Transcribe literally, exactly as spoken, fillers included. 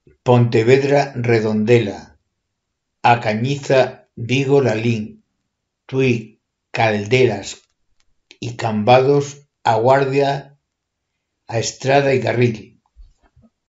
Pontevedra Redondela, A Cañiza, Vigo Lalín, Tui, Caldelas y Cambados, A Guardia, A Estrada y Carril.